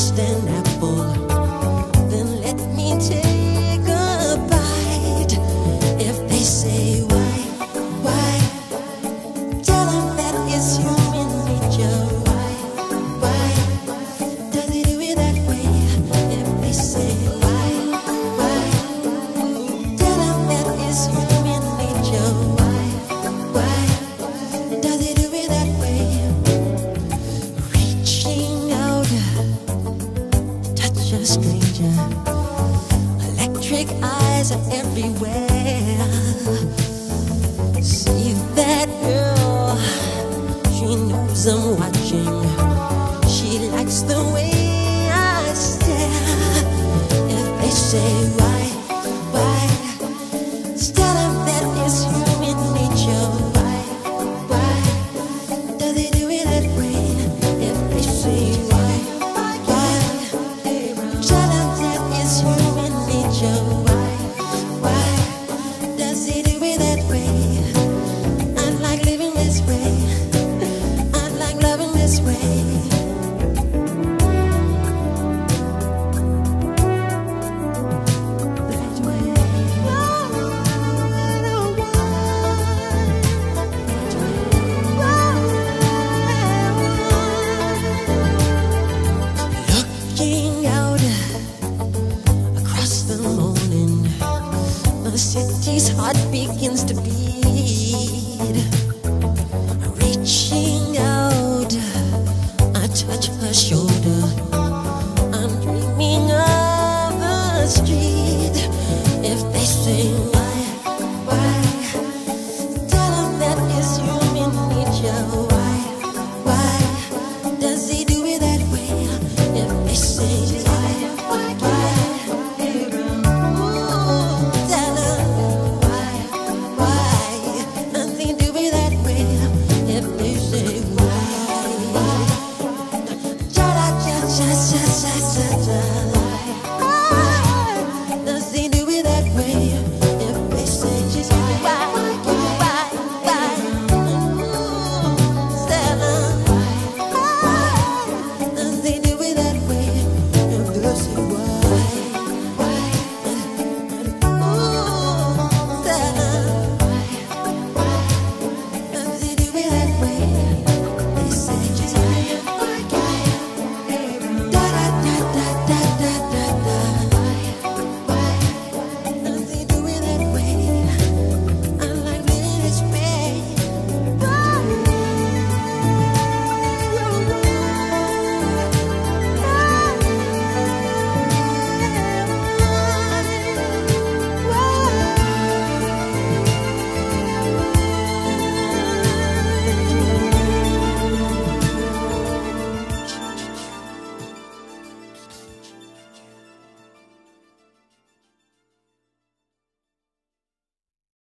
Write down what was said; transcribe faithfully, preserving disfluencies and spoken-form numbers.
just an apple, then let me take a bite. If they say why, why, tell them that it's human nature. Why, why, does he do it that way? If they say why, why, tell them that it's human nature. Why, why, does he do it that way? Reaching out, touch a stranger. Electric eyes are everywhere. See that girl, she knows I'm watching. She likes the way I stare. If they say why, why, tell them that it's human nature. Why, why, does he do it that way? If they say why, why, tell them that it's human nature. Why, why, does he do it that way? I like living this way. I like loving this way. That way. Looking out across the morning, the city's heart begins to beat. Reaching out, I touch her shoulder. I'm dreaming of the street. If they say why, why, tell them that it's human nature. Why, why, does he do it that way? If they say why, why, tell them why, why, does he do it that way? If they say why, cha cha cha cha cha cha cha.